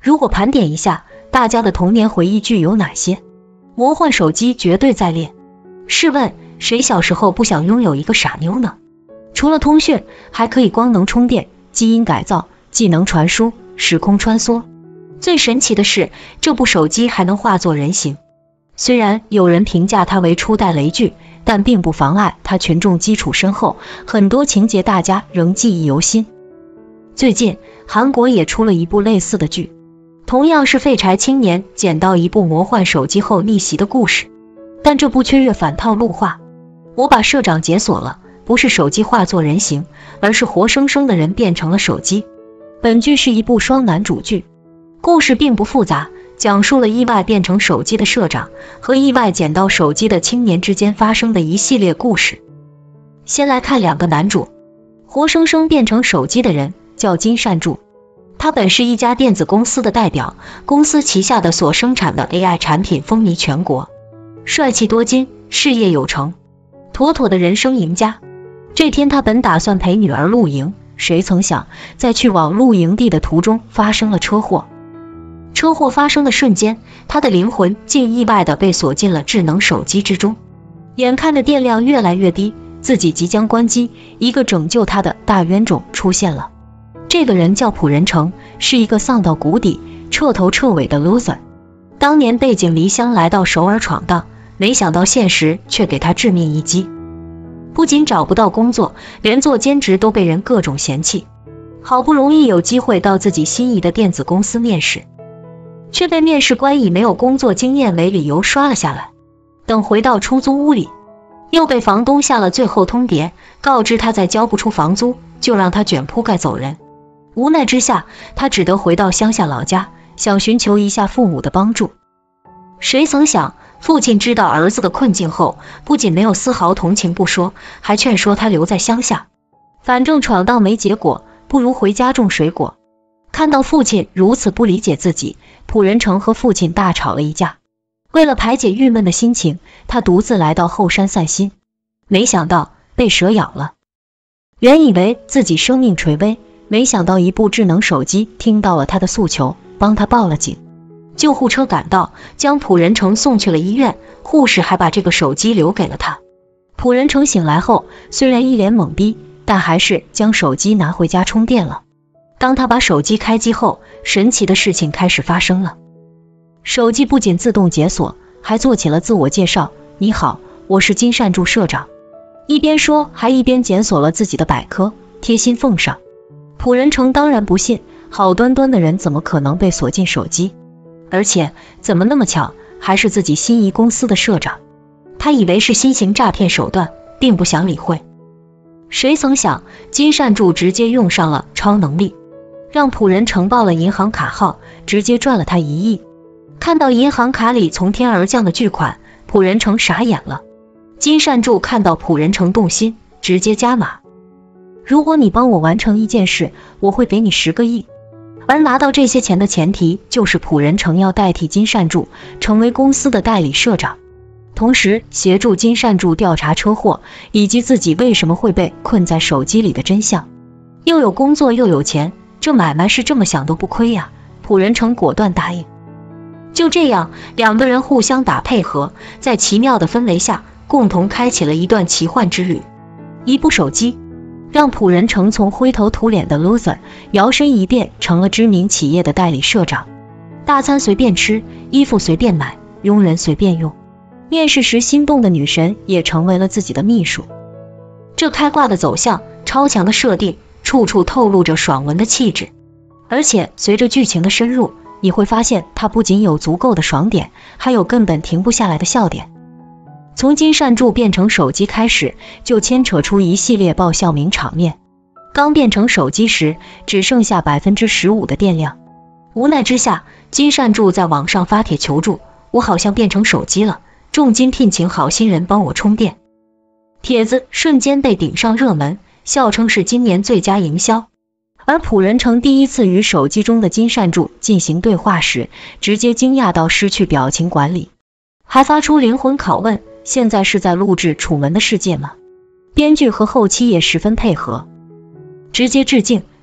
如果盘点一下大家的童年回忆具有哪些？魔幻手机绝对在列。试问谁小时候不想拥有一个傻妞呢？除了通讯，还可以光能充电、基因改造、技能传输、时空穿梭。最神奇的是，这部手机还能化作人形。虽然有人评价它为初代雷剧，但并不妨碍它群众基础深厚，很多情节大家仍记忆犹新。最近韩国也出了一部类似的剧，同样是废柴青年捡到一部魔幻手机后逆袭的故事，但这部却越反套路化。我把社长解锁了，不是手机化作人形，而是活生生的人变成了手机。本剧是一部双男主剧，故事并不复杂，讲述了意外变成手机的社长和意外捡到手机的青年之间发生的一系列故事。先来看两个男主，活生生变成手机的人叫金善柱，他本是一家电子公司的代表，公司旗下的所生产的 AI 产品风靡全国，帅气多金，事业有成，妥妥的人生赢家。这天他本打算陪女儿露营，谁曾想在去往露营地的途中发生了车祸。车祸发生的瞬间，他的灵魂竟意外地被锁进了智能手机之中。眼看着电量越来越低，自己即将关机，一个拯救他的大冤种出现了。这个人叫朴仁成，是一个丧到谷底、彻头彻尾的 loser。当年背井离乡来到首尔闯荡，没想到现实却给他致命一击。不仅找不到工作，连做兼职都被人各种嫌弃。好不容易有机会到自己心仪的电子公司面试，却被面试官以没有工作经验为理由刷了下来。等回到出租屋里，又被房东下了最后通牒，告知他再交不出房租，就让他卷铺盖走人。无奈之下，他只得回到乡下老家，想寻求一下父母的帮助。谁曾想，父亲知道儿子的困境后，不仅没有丝毫同情不说，还劝说他留在乡下，反正闯荡没结果，不如回家种水果。看到父亲如此不理解自己，朴仁成和父亲大吵了一架。为了排解郁闷的心情，他独自来到后山散心，没想到被蛇咬了。原以为自己生命垂危，没想到一部智能手机听到了他的诉求，帮他报了警。救护车赶到，将朴仁成送去了医院，护士还把这个手机留给了他。朴仁成醒来后，虽然一脸懵逼，但还是将手机拿回家充电了。当他把手机开机后，神奇的事情开始发生了。手机不仅自动解锁，还做起了自我介绍，你好，我是金善柱社长。一边说，还一边检索了自己的百科，贴心奉上。朴仁成当然不信，好端端的人怎么可能被锁进手机？而且怎么那么巧，还是自己心仪公司的社长。他以为是新型诈骗手段，并不想理会。谁曾想，金善柱直接用上了超能力，让朴仁成报了银行卡号，直接赚了他1亿。看到银行卡里从天而降的巨款，朴仁成傻眼了。金善柱看到朴仁成动心，直接加码。如果你帮我完成一件事，我会给你10个亿。而拿到这些钱的前提，就是朴仁成要代替金善柱成为公司的代理社长，同时协助金善柱调查车祸以及自己为什么会被困在手机里的真相。又有工作又有钱，这买卖是这么想都不亏呀。朴仁成果断答应。就这样，两个人互相打配合，在奇妙的氛围下，共同开启了一段奇幻之旅。一部手机让朴仁成从灰头土脸的 loser 摇身一变成了知名企业的代理社长，大餐随便吃，衣服随便买，佣人随便用，面试时心动的女神也成为了自己的秘书。这开挂的走向，超强的设定，处处透露着爽文的气质。而且随着剧情的深入，你会发现它不仅有足够的爽点，还有根本停不下来的笑点。从金善柱变成手机开始，就牵扯出一系列爆笑名场面。刚变成手机时，只剩下 15% 的电量，无奈之下，金善柱在网上发帖求助，我好像变成手机了，重金聘请好心人帮我充电。帖子瞬间被顶上热门，笑称是今年最佳营销。而朴仁成第一次与手机中的金善柱进行对话时，直接惊讶到失去表情管理，还发出灵魂拷问，现在是在录制《楚门的世界》吗？编剧和后期也十分配合，直接致敬，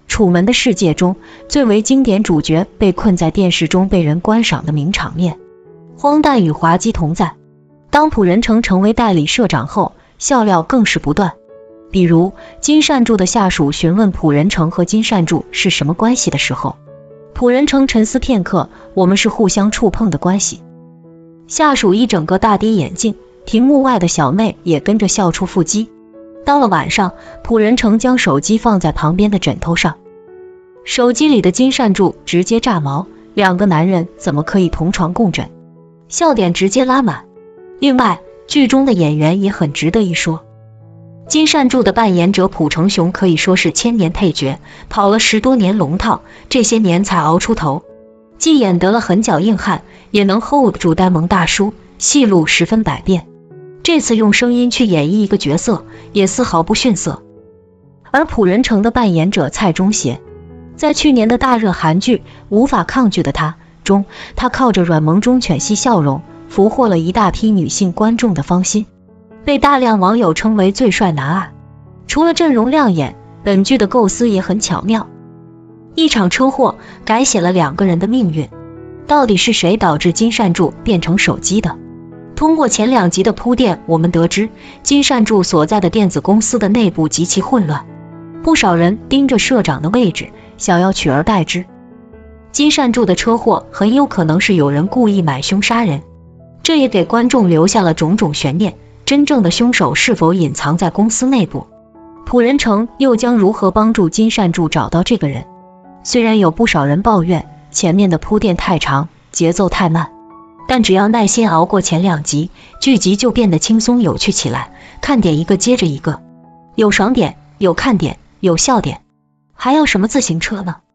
楚门的世界中最为经典主角被困在电视中被人观赏的名场面，荒诞与滑稽同在。当朴仁成成为代理社长后，笑料更是不断。比如金善柱的下属询问朴仁成和金善柱是什么关系的时候，朴仁成沉思片刻，我们是互相触碰的关系。下属一整个大跌眼镜，屏幕外的小妹也跟着笑出腹肌。到了晚上，朴仁成将手机放在旁边的枕头上，手机里的金善柱直接炸毛，两个男人怎么可以同床共枕？笑点直接拉满。另外，剧中的演员也很值得一说。金善柱的扮演者朴成雄可以说是千年配角，跑了10多年龙套，这些年才熬出头，既演得了狠角硬汉，也能 hold 住呆萌大叔，戏路十分百变。这次用声音去演绎一个角色，也丝毫不逊色。而朴仁成的扮演者蔡中协，在去年的大热韩剧《无法抗拒的他》中，他靠着软萌中犬系笑容，俘获了一大批女性观众的芳心，被大量网友称为最帅男二。除了阵容亮眼，本剧的构思也很巧妙。一场车祸改写了2个人的命运，到底是谁导致金善柱变成手机的？通过前2集的铺垫，我们得知金善柱所在的电子公司的内部极其混乱，不少人盯着社长的位置，想要取而代之。金善柱的车祸很有可能是有人故意买凶杀人，这也给观众留下了种种悬念，真正的凶手是否隐藏在公司内部？朴仁成又将如何帮助金善柱找到这个人？虽然有不少人抱怨前面的铺垫太长，节奏太慢，但只要耐心熬过前2集，剧集就变得轻松有趣起来，看点一个接着一个，有爽点，有看点，有笑点，还要什么自行车呢？